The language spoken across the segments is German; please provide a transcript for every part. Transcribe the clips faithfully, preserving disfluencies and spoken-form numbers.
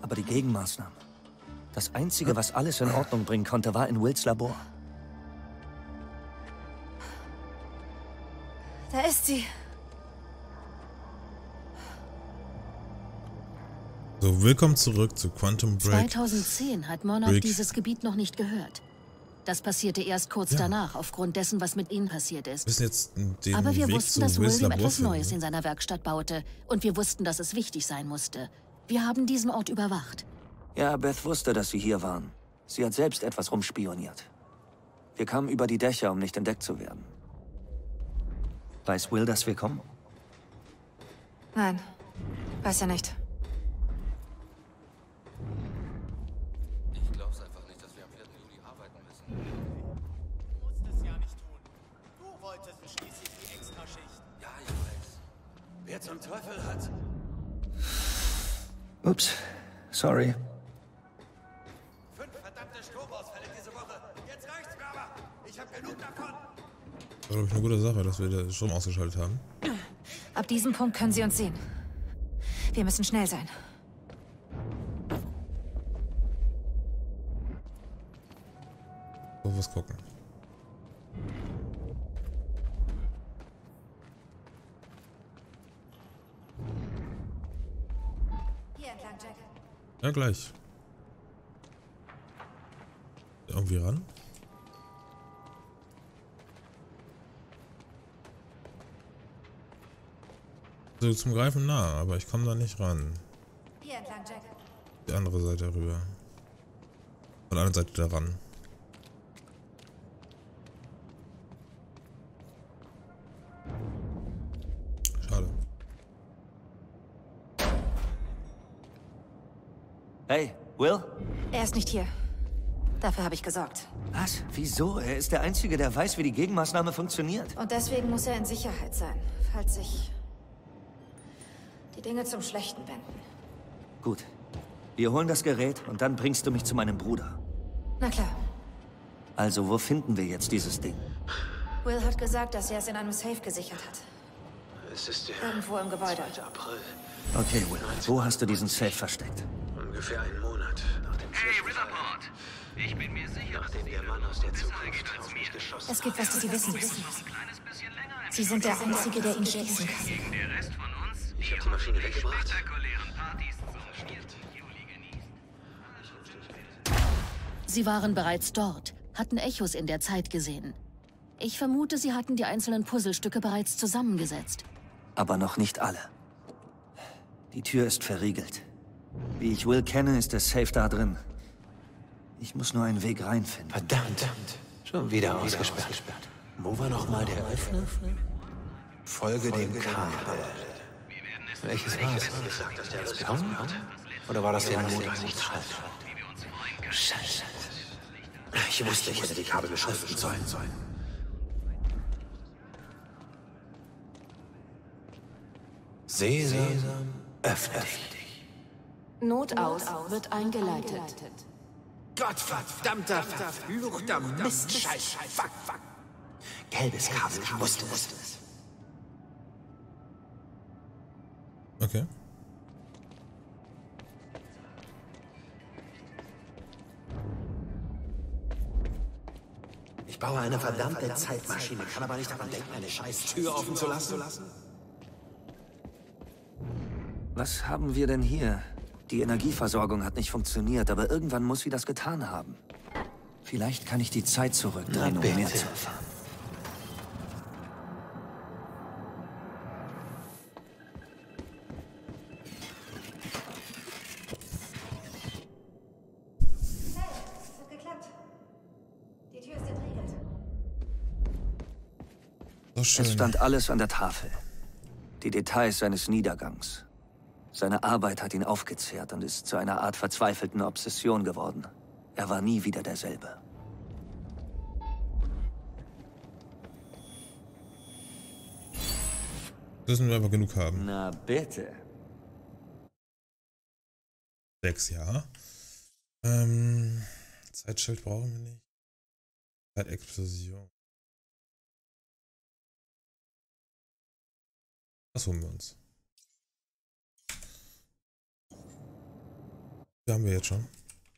Aber die Gegenmaßnahmen. Das Einzige, was alles in Ordnung bringen konnte, war in Wills Labor. Da ist sie. So, willkommen zurück zu Quantum Break. zweitausendzehn hat Monarch Break. dieses Gebiet noch nicht gehört. Das passierte erst kurz Ja. danach, aufgrund dessen, was mit ihnen passiert ist. Wir müssen jetzt den Aber wir Weg wussten, zu dass Wills William Labor etwas Neues finden. in seiner Werkstatt baute. Und wir wussten, dass es wichtig sein musste. Wir haben diesen Ort überwacht. Ja, Beth wusste, dass sie hier waren. Sie hat selbst etwas rumspioniert. Wir kamen über die Dächer, um nicht entdeckt zu werden. Weiß Will, dass wir kommen? Nein, weiß er nicht. Ich glaub's einfach nicht, dass wir am vierten Juli arbeiten müssen. Du musst es ja nicht tun. Du wolltest schließlich die Extraschicht. Ja, ich weiß. Wer zum Teufel hat? Ups, sorry. Fünf verdammte Stromausfälle diese Woche. Jetzt reicht's mir aber. Ich hab genug davon. War, glaube ich, eine gute Sache, dass wir den Strom ausgeschaltet haben. Ab diesem Punkt können sie uns sehen. Wir müssen schnell sein. So, was gucken. Hier entlang, Jack. Ja, gleich. Irgendwie ran? So zum Greifen nah, aber ich komme da nicht ran. Hier entlang, Jack. Die andere Seite rüber. Von der anderen Seite da ran. Schade. Hey, Will? Er ist nicht hier. Dafür habe ich gesorgt. Was? Wieso? Er ist der Einzige, der weiß, wie die Gegenmaßnahme funktioniert. Und deswegen muss er in Sicherheit sein, falls sich die Dinge zum Schlechten wenden. Gut. Wir holen das Gerät und dann bringst du mich zu meinem Bruder. Na klar. Also, wo finden wir jetzt dieses Ding? Will hat gesagt, dass er es in einem Safe gesichert hat. Es ist der Irgendwo im Gebäude. zweite April. Okay, Will. Wo hast du diesen Safe versteckt? Ungefähr einen Monat nach dem Hey, Zwischenfall. Riverport! Ich bin mir sicher, Nachdem der Mann aus der Zukunft auf mich geschossen Es gibt was, das Sie wissen müssen. ein kleines bisschen länger im Sie sind der Einzige, der ihn schließen kann. gegen der Rest von uns. Ich hab die Maschine weggebracht. Spektakulären Partys zum vierten Juli genießt. Sie waren bereits dort, hatten Echos in der Zeit gesehen. Ich vermute, sie hatten die einzelnen Puzzlestücke bereits zusammengesetzt. Aber noch nicht alle. Die Tür ist verriegelt. Wie ich Will kenne, ist der Safe da drin. Ich muss nur einen Weg reinfinden. Verdammt. Schon wieder ausgesperrt. Wo war noch mal der Öffner? Folge dem Kabel. Welches war es? Gesagt, dass der das bekommen hat? Oder war das der Mondsichtschalter? Scheiße. Ich wusste, ich hätte die Kabel beschriften sollen. Sesam, öffne dich. Notaus wird eingeleitet. Gottverdammter, verfluchter Mistscheiß. Fuck, fuck. Gelbes Kabel, ich wusste es. Okay. Ich baue eine verdammte Zeitmaschine, kann aber nicht daran denken, eine scheiß Tür offen zu lassen. Was haben wir denn hier? Die Energieversorgung hat nicht funktioniert, aber irgendwann muss sie das getan haben. Vielleicht kann ich die Zeit zurückdrehen, um Na, mehr bitte. zu erfahren. Es hat geklappt. Die Tür ist entriegelt. So schön. Es stand alles an der Tafel. Die Details seines Niedergangs. Seine Arbeit hat ihn aufgezehrt und ist zu einer Art verzweifelten Obsession geworden. Er war nie wieder derselbe. Müssen wir aber genug haben. Na bitte. Sechs, ja. Ähm, Zeitschild brauchen wir nicht. Zeitexplosion. Was holen wir uns? viele haben wir jetzt schon?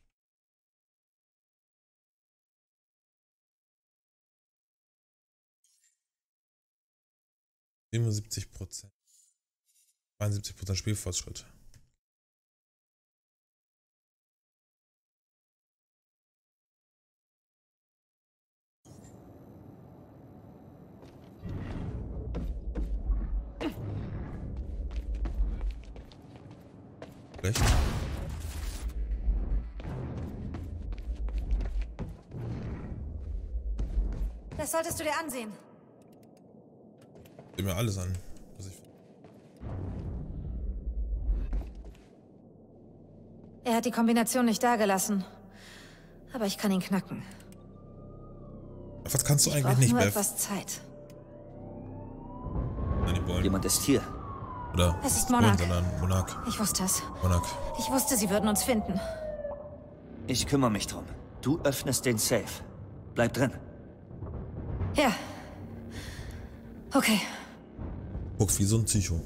siebenundsiebzig Prozent. zweiundsiebzig Prozent Spielfortschritt. Schlecht. Das solltest du dir ansehen. Sieh mir alles an. Was ich Er hat die Kombination nicht dagelassen. Aber ich kann ihn knacken. Was kannst du Ich eigentlich brauch nicht, nur Beth? etwas Zeit. Nein, die wollen. Jemand ist hier. Oder Es ist wollen, Monarch. sondern Monarch. Ich wusste es. Monarch. Ich wusste, sie würden uns finden. Ich kümmere mich drum. Du öffnest den Safe. Bleib drin. Ja. Okay. Guck, wie so ein Psycho.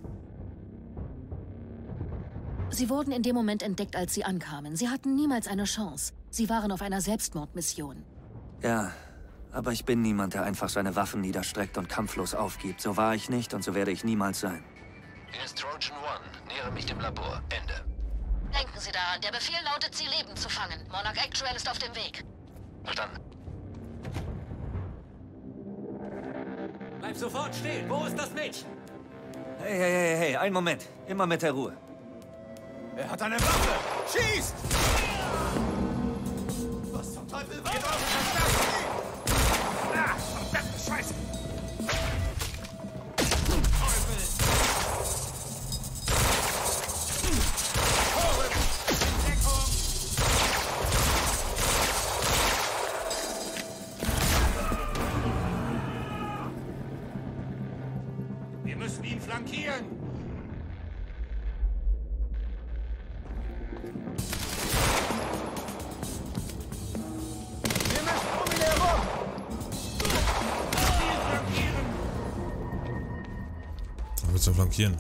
Sie wurden in dem Moment entdeckt, als sie ankamen. Sie hatten niemals eine Chance. Sie waren auf einer Selbstmordmission. Ja, aber ich bin niemand, der einfach seine Waffen niederstreckt und kampflos aufgibt. So war ich nicht und so werde ich niemals sein. Hier ist Trojan One. Nähere mich dem Labor. Ende. Denken Sie daran, der Befehl lautet, Sie lebend zu fangen. Monarch Actual ist auf dem Weg. Verstanden. Bleib sofort stehen. Wo ist das Mädchen? Hey, hey, hey, hey, einen Moment. Immer mit der Ruhe. Er hat eine Waffe. Schießt! Was zum Teufel war das? Ah, verdammte Scheiße! Teufel! Tore! In Deckung! Wir müssen ihn flankieren! Wir müssen um ihn herum! Ihn flankieren! Da willst du flankieren.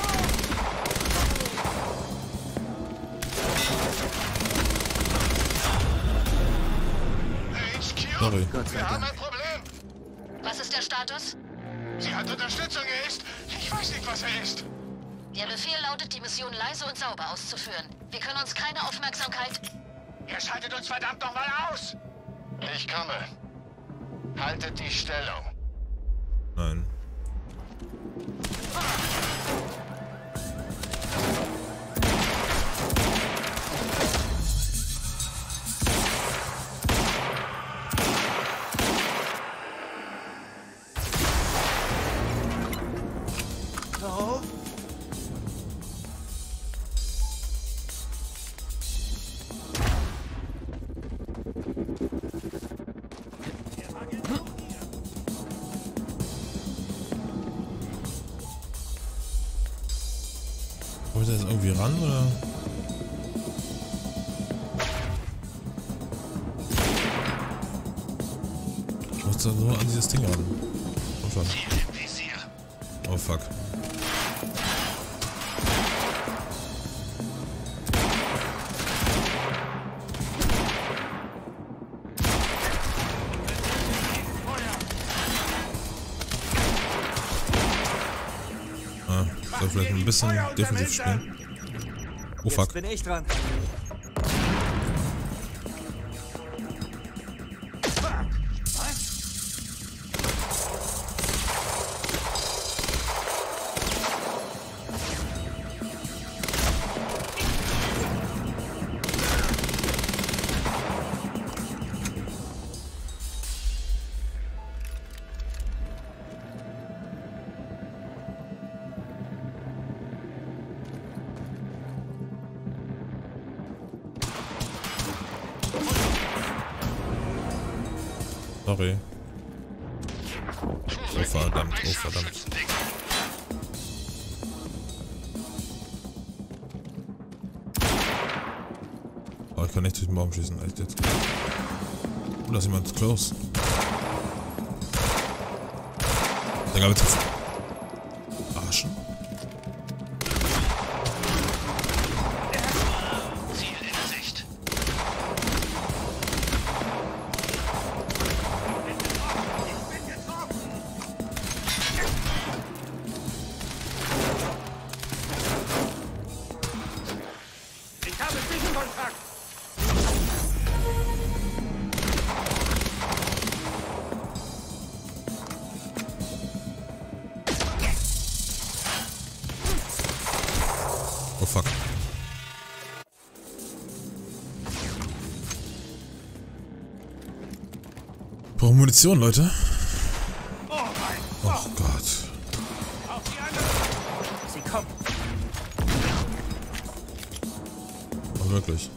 H Q, Sorry. Gott sei wir haben Dank. ein Problem. Was ist der Status? Sie hat Unterstützung, er ist... Ich weiß nicht, was er ist. Der Befehl lautet, die Mission leise und sauber auszuführen. Wir können uns keine Aufmerksamkeit... Er schaltet uns verdammt nochmal aus. Ich komme. Haltet die Stellung. Nein. Auf! Wollt ihr jetzt irgendwie ran, oder? Ich muss da nur an dieses Ding ran. Komm schon. Ziel im Visier. Oh fuck. Ah, soll vielleicht ein bisschen defensiv spielen. Oh Jetzt fuck. bin ich dran. Sorry. Oh verdammt, oh verdammt. Oh, ich kann nicht durch den Baum schießen, echt jetzt. Oh, da ist jemand close. Digga, bitte. Arschen? Ziel fuck. Brauchen Munition, Leute. Oh Gott. Sie kommen. Oh, wirklich.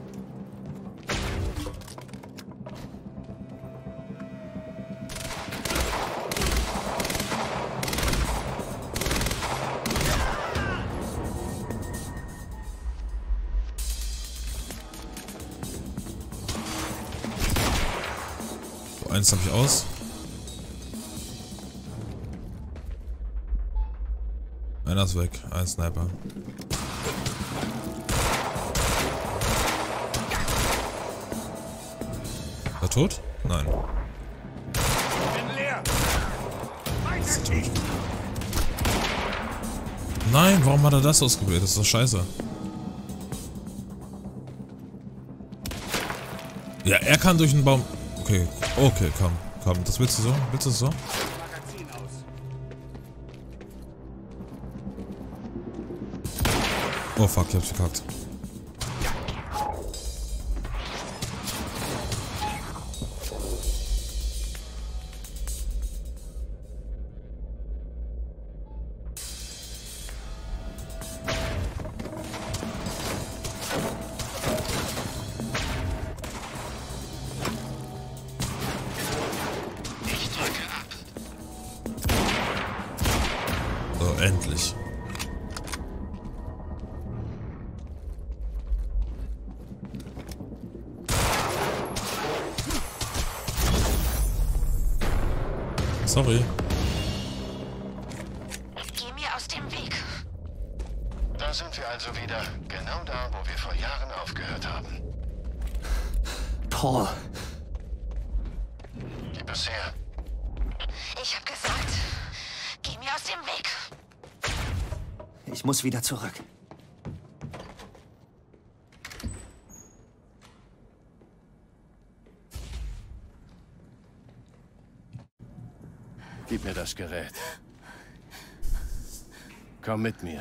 So, eins habe ich aus. Einer ist weg. Ein Sniper. Ist er tot? Nein. Ist er tot? Nein, warum hat er das ausgewählt? Das ist doch scheiße. Ja, er kann durch den Baum. Okay, okay, komm, komm. Das willst du so? Willst du das so? Oh fuck, ich hab's verkackt. Ich drücke ab. So, endlich. Sorry. Geh mir aus dem Weg. Da sind wir also wieder. Genau da, wo wir vor Jahren aufgehört haben. Paul. Gib es her. Ich hab gesagt, geh mir aus dem Weg. Ich muss wieder zurück. Gib mir das Gerät. Komm mit mir.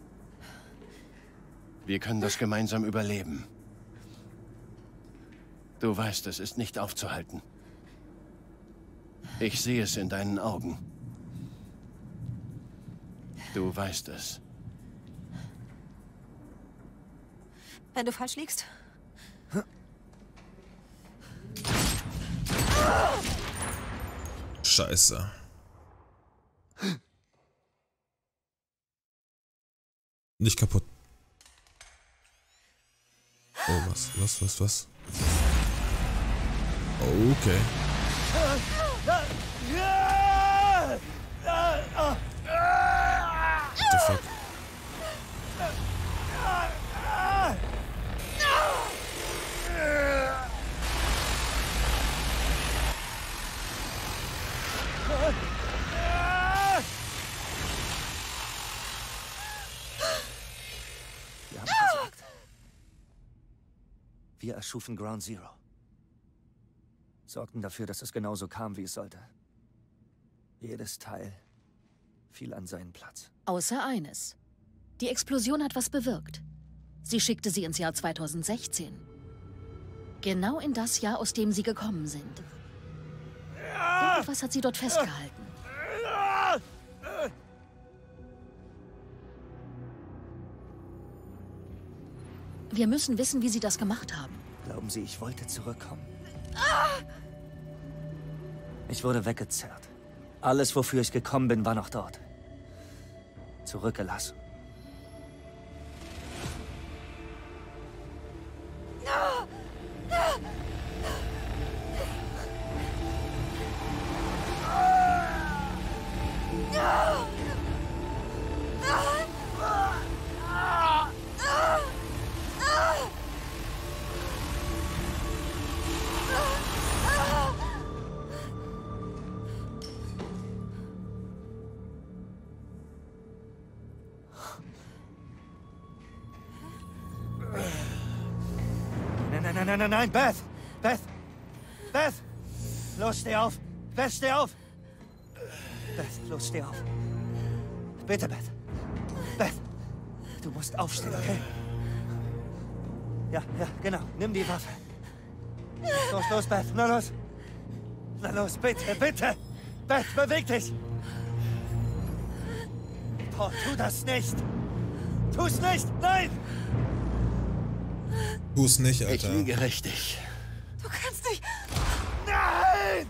Wir können das gemeinsam überleben. Du weißt, es ist nicht aufzuhalten. Ich sehe es in deinen Augen. Du weißt es. Wenn du falsch liegst. Scheiße. Nicht kaputt. Oh, was, was, was, was? Okay. What the fuck? Wir haben versagt. Wir erschufen Ground Zero. Sorgten dafür, dass es genauso kam, wie es sollte. Jedes Teil fiel an seinen Platz. Außer eines. Die Explosion hat was bewirkt. Sie schickte sie ins Jahr zweitausendsechzehn. Genau in das Jahr, aus dem sie gekommen sind. Irgendwas hat sie dort festgehalten. Wir müssen wissen, wie sie das gemacht haben. Glauben Sie, ich wollte zurückkommen? Ich wurde weggezerrt. Alles, wofür ich gekommen bin, war noch dort. Zurückgelassen. Nein, nein, nein, nein, nein, Beth! Beth! Beth! Los, steh auf! Beth, steh auf! Beth, los, steh auf! Bitte, Beth! Beth! Du musst aufstehen, okay? Ja, ja, genau. Nimm die Waffe. Los, los, Beth. Na los. Na los, bitte, bitte. Beth, beweg dich. Paul, tu das nicht. Tu's nicht. Nein. Tu's nicht, Alter. Ich liege richtig. Du kannst nicht... Nein!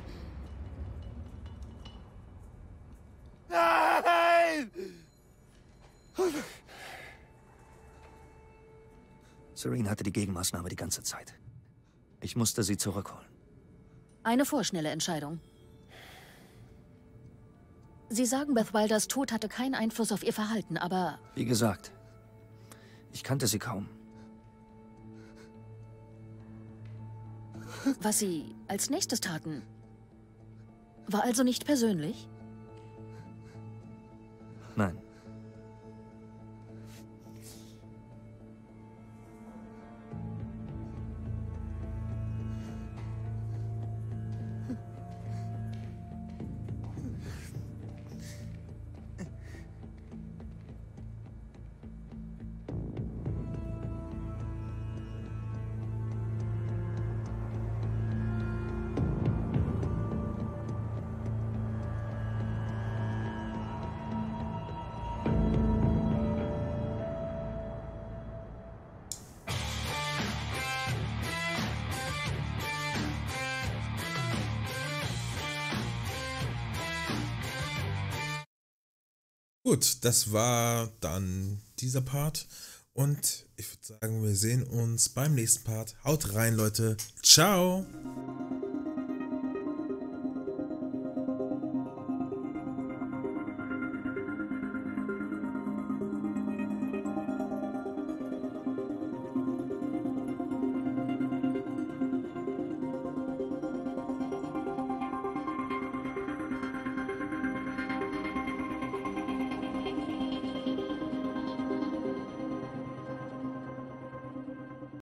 Nein! Serene hatte die Gegenmaßnahme die ganze Zeit. Ich musste sie zurückholen. Eine vorschnelle Entscheidung. Sie sagen, Beth Wilders Tod hatte keinen Einfluss auf ihr Verhalten, aber... Wie gesagt, ich kannte sie kaum. Was Sie als nächstes taten, war also nicht persönlich? Nein. Gut, das war dann dieser Part und ich würde sagen, wir sehen uns beim nächsten Part. Haut rein, Leute. Ciao!